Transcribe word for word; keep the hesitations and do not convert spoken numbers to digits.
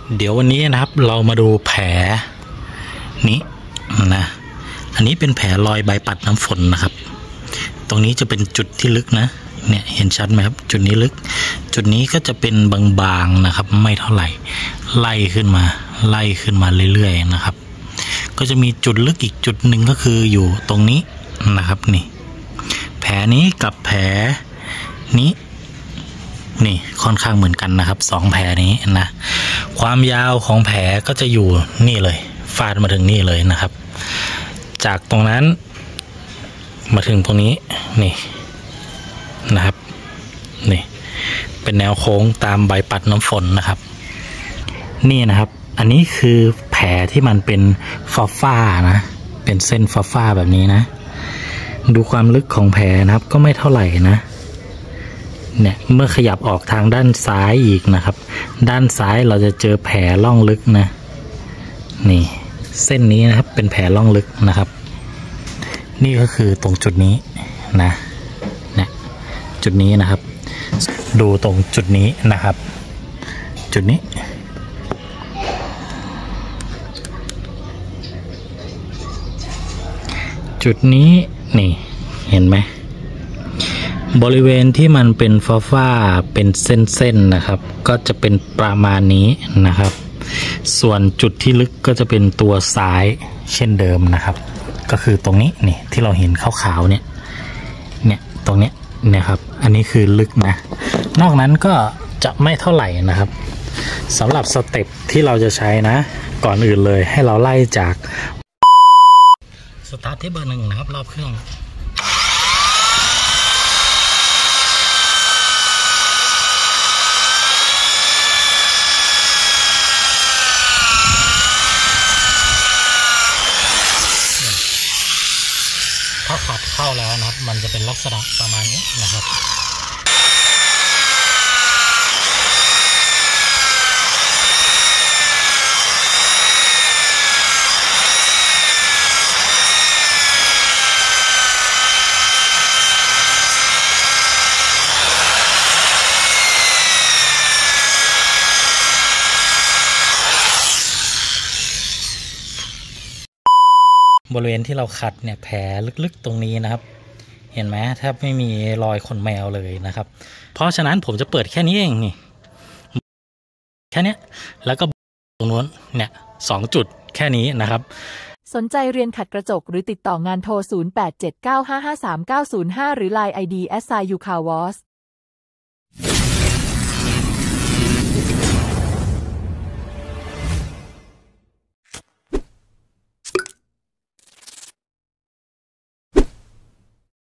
เดี๋ยววันนี้นะครับเรามาดูแผลนี้นะอันนี้เป็นแผลรอยใบปัดน้ำฝนนะครับตรงนี้จะเป็นจุดที่ลึกนะเนี่ยเห็นชัดไหมครับจุดนี้ลึกจุดนี้ก็จะเป็นบางๆนะครับไม่เท่าไหร่ไล่ขึ้นมาไล่ขึ้นมาเรื่อยๆนะครับก็จะมีจุดลึกอีกจุดหนึ่งก็คืออยู่ตรงนี้นะครับนี่แผลนี้กับแผลนี้นี่ค่อนข้างเหมือนกันนะครับสองแผลนี้นะความยาวของแผลก็จะอยู่นี่เลยฟาดมาถึงนี่เลยนะครับจากตรงนั้นมาถึงตรงนี้นี่นะครับนี่เป็นแนวโค้งตามใบปัดน้ำฝนนะครับนี่นะครับอันนี้คือแผลที่มันเป็นฟ้าฟ้านะเป็นเส้นฟ้าฟ้าแบบนี้นะดูความลึกของแผลนะครับก็ไม่เท่าไหร่นะเนี่ยเมื่อขยับออกทางด้านซ้ายอีกนะครับด้านซ้ายเราจะเจอแผลล่องลึกนะนี่เส้นนี้นะครับเป็นแผลล่องลึกนะครับนี่ก็คือตรงจุดนี้นะเนี่ยจุดนี้นะครับดูตรงจุดนี้นะครับจุดนี้จุดนี้นี่เห็นไหมบริเวณที่มันเป็นฟ้าๆเป็นเส้นๆนะครับก็จะเป็นประมาณนี้นะครับส่วนจุดที่ลึกก็จะเป็นตัวซ้ายเช่นเดิมนะครับก็คือตรงนี้นี่ที่เราเห็นขาวๆเนี่ยเนี่ยตรงเนี้ยเนี่ยครับอันนี้คือลึกนะนอกนั้นก็จะไม่เท่าไหร่นะครับสำหรับสเต็ปที่เราจะใช้นะก่อนอื่นเลยให้เราไล่จากสตาร์ทที่เบอร์หนึ่งนะครับรอบเครื่องถ้าขัดเข้าแล้วนะครับมันจะเป็นลักษณะประมาณนี้นะครับบริเวณที่เราขัดเนี่ยแผลลึกๆตรงนี้นะครับเห็นไหมแทบไม่มีรอยขนแมวเลยนะครับเพราะฉะนั้นผมจะเปิดแค่นี้เองนี่แค่นี้แล้วก็ตรงนู้นเนี่ยสองจุดแค่นี้นะครับสนใจเรียนขัดกระจกหรือติดต่องานโทรศูนย์ แปด เจ็ด เก้า ห้า ห้า สาม เก้า ศูนย์ ห้าหรือ ไลน์ ไอ ดี แอท ไซน์ ยู คาร์ วอช